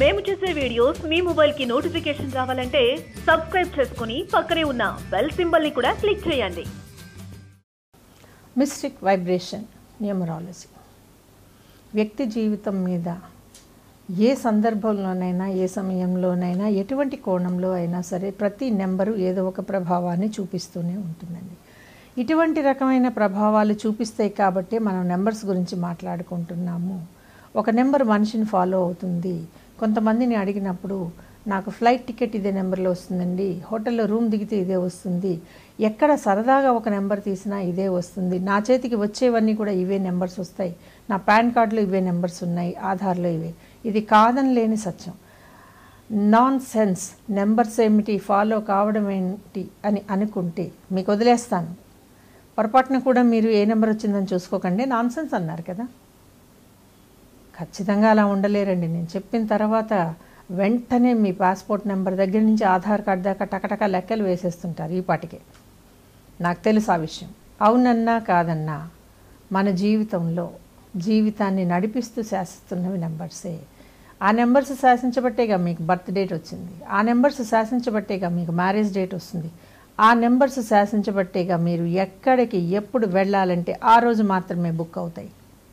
మేము చేసే వీడియోస్ మీ మొబైల్ కి నోటిఫికేషన్ రావాలంటే సబ్స్క్రైబ్ చేసుకుని పక్కనే ఉన్న బెల్ సింబల్ ని కూడా క్లిక్ చేయండి. మిస్టిక్ వైబ్రేషన్ న్యూమరాలజీ వ్యక్తి జీవితం మీద ఏ సందర్భంలోనైనా ఏ సమయంలోనైనా ఎటువంటి కోణంలో అయినా సరే ప్రతి నెంబరు ఏదో ఒక ప్రభావాన్ని చూపిస్తూనే ఉంటుందండి. ఇటువంటి రకమైన ప్రభావాలు చూపిస్తాయి కాబట్టి మనం నెంబర్స్ గురించి మాట్లాడుకుంటున్నాము. ఒక నెంబర్ మనిషిని ఫాలో అవుతుంది. కొంతమందిని అడిగినప్పుడు నాకు ఫ్లైట్ టికెట్ ఇదే నెంబర్లో వస్తుందండి, హోటల్లో రూమ్ దిగితే ఇదే వస్తుంది, ఎక్కడ సరదాగా ఒక నెంబర్ తీసినా ఇదే వస్తుంది, నా చేతికి వచ్చేవన్నీ కూడా ఇవే నెంబర్స్ వస్తాయి, నా పాన్ కార్డులో ఇవే నెంబర్స్ ఉన్నాయి, ఆధార్లో ఇవే. ఇది కాదని లేని సత్యం. Nonsense. నెంబర్స్ ఏమిటి, ఫాలో కావడం ఏంటి అని అనుకుంటే మీకు వదిలేస్తాను. పొరపాటున కూడా మీరు ఏ నెంబర్ వచ్చిందని చూసుకోకండి. నాన్ సెన్స్ అన్నారు కదా, ఖచ్చితంగా అలా ఉండలేరండి. నేను చెప్పిన తర్వాత వెంటనే మీ పాస్పోర్ట్ నెంబర్ దగ్గర నుంచి ఆధార్ కార్డు దాకా టకటక లెక్కలు వేసేస్తుంటారు ఈ పాటికే. నాకు తెలుసు ఆ విషయం. అవునన్నా కాదన్నా మన జీవితంలో జీవితాన్ని నడిపిస్తూ శాసిస్తున్నవి నెంబర్సే. ఆ నెంబర్స్ శాసించబట్టేగా మీకు బర్త్ డేట్ వచ్చింది, ఆ నెంబర్స్ శాసించబట్టేగా మీకు మ్యారేజ్ డేట్ వస్తుంది, ఆ నెంబర్స్ శాసించబట్టేగా మీరు ఎక్కడికి ఎప్పుడు వెళ్ళాలంటే ఆ రోజు మాత్రమే బుక్ అవుతాయి.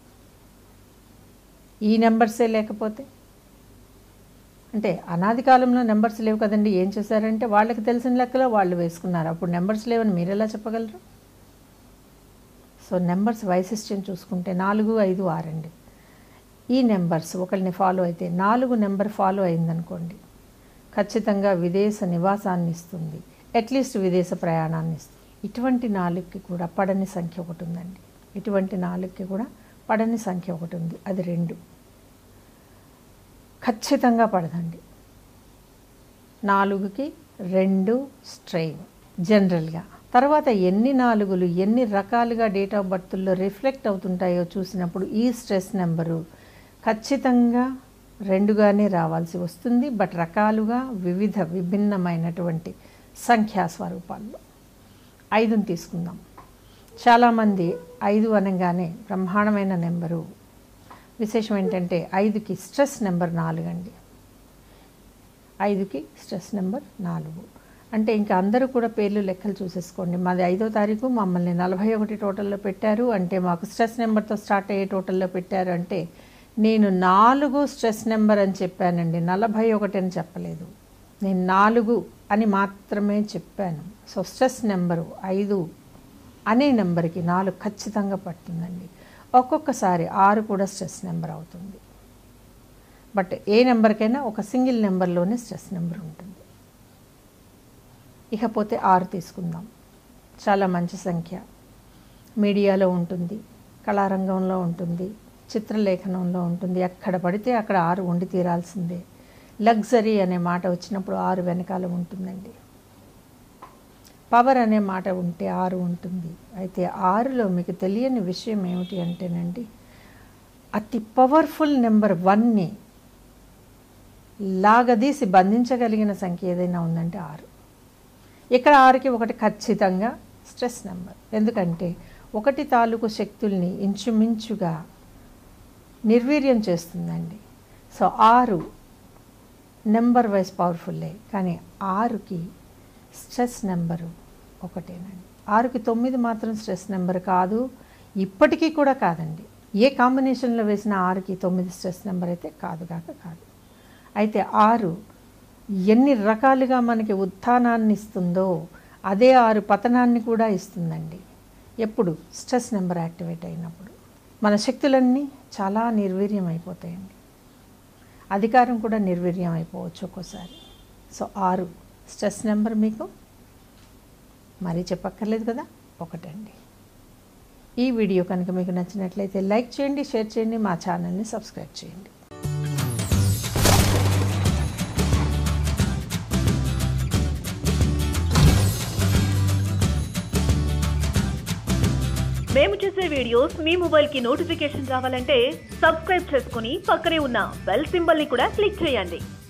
ఈ నెంబర్సే లేకపోతే అంటే అనాది కాలంలో నెంబర్స్ లేవు కదండి. ఏం చేశారంటే వాళ్ళకి తెలిసిన లెక్కలో వాళ్ళు వేసుకున్నారు. అప్పుడు నెంబర్స్ లేవని మీరు ఎలా చెప్పగలరు? సో నెంబర్స్ వైశిష్ట్యం చూసుకుంటే 4, 5, 6 అండి. ఈ నెంబర్స్ ఒకరిని ఫాలో అయితే 4 నెంబర్ ఫాలో అయిందనుకోండి, ఖచ్చితంగా విదేశ నివాసాన్ని ఇస్తుంది, అట్లీస్ట్ విదేశ ప్రయాణాన్ని ఇస్తుంది. ఇటువంటి 4కి కూడా పడని సంఖ్య ఒకటి ఉందండి. ఇటువంటి 4కి కూడా పడని సంఖ్య ఒకటి ఉంది, అది 2. ఖచ్చితంగా పడదండి. 4కి 2 స్ట్రెయిన్ జనరల్గా. తర్వాత ఎన్ని 4లు ఎన్ని రకాలుగా డేట్ ఆఫ్ బర్త్లో రిఫ్లెక్ట్ అవుతుంటాయో చూసినప్పుడు ఈ స్ట్రెస్ నెంబరు ఖచ్చితంగా 2గానే రావాల్సి వస్తుంది. బట్ రకాలుగా విభిన్నమైనటువంటి సంఖ్యా స్వరూపాల్లో. 5ని తీసుకుందాం. చాలామంది 5 అనగానే బ్రహ్మాండమైన నెంబరు. విశేషం ఏంటంటే 5కి స్ట్రెస్ నెంబర్ 4 అండి. 5కి స్ట్రెస్ నెంబర్ 4 అంటే ఇంకా అందరూ కూడా పేర్లు లెక్కలు చూసేసుకోండి. మాది 5వ తారీఖు, మమ్మల్ని 41 టోటల్లో పెట్టారు అంటే మాకు స్ట్రెస్ నెంబర్తో స్టార్ట్ అయ్యే టోటల్లో పెట్టారు అంటే నేను 4 స్ట్రెస్ నెంబర్ అని చెప్పానండి, 41 అని చెప్పలేదు. నేను 4 అని మాత్రమే చెప్పాను. సో స్ట్రెస్ నెంబరు 5 అనే నెంబర్కి 4 ఖచ్చితంగా పడుతుందండి. ఒక్కొక్కసారి 6 కూడా స్ట్రెస్ నెంబర్ అవుతుంది. బట్ ఏ నెంబర్కైనా ఒక సింగిల్ నెంబర్లోనే స్ట్రెస్ నెంబర్ ఉంటుంది. ఇకపోతే 6 తీసుకుందాం. చాలా మంచి సంఖ్య. మీడియాలో ఉంటుంది, కళారంగంలో ఉంటుంది, చిత్రలేఖనంలో ఉంటుంది. ఎక్కడ పడితే అక్కడ 6 ఉండి తీరాల్సిందే. లగ్జరీ అనే మాట వచ్చినప్పుడు 6 వెనకాల ఉంటుందండి. పవర్ అనే మాట ఉంటే 6 ఉంటుంది. అయితే 6లో మీకు తెలియని విషయం ఏమిటి అంటేనండి, అతి పవర్ఫుల్ నెంబర్ 1ని లాగదీసి బంధించగలిగిన సంఖ్య ఏదైనా ఉందంటే 6. ఇక్కడ 6కి 1 ఖచ్చితంగా స్ట్రెస్ నెంబర్. ఎందుకంటే 1 తాలూకు శక్తుల్ని ఇంచుమించుగా నిర్వీర్యం చేస్తుందండి. సో 6 నెంబర్ వైజ్ పవర్ఫుల్లే, కానీ 6కి స్ట్రెస్ నెంబరు 1ేనండి. 6కి 9 మాత్రం స్ట్రెస్ నెంబర్ కాదు, ఇప్పటికీ కూడా కాదండి. ఏ కాంబినేషన్లో వేసిన 6కి 9 స్ట్రెస్ నెంబర్ అయితే కాదు. అయితే 6 ఎన్ని రకాలుగా మనకి ఉత్థానాన్ని ఇస్తుందో అదే 6 పతనాన్ని కూడా ఇస్తుందండి. ఎప్పుడు స్ట్రెస్ నెంబర్ యాక్టివేట్ అయినప్పుడు మన శక్తులన్నీ చాలా నిర్వీర్యం అయిపోతాయండి. అధికారం కూడా నిర్వీర్యం అయిపోవచ్చు ఒక్కోసారి. సో 6 స్ట్రెస్ నెంబర్ మీకు మరీ చెప్పక్కర్లేదు కదా, 1 అండి. ఈ వీడియో కనుక మీకు నచ్చినట్లయితే లైక్ చేయండి, షేర్ చేయండి, మా ఛానల్ని సబ్స్క్రైబ్ చేయండి. మేము చేసే వీడియోస్ మీ మొబైల్ కి నోటిఫికేషన్ రావాలంటే సబ్స్క్రైబ్ చేసుకుని పక్కనే ఉన్న బెల్ సింబల్ ని కూడా క్లిక్ చేయండి.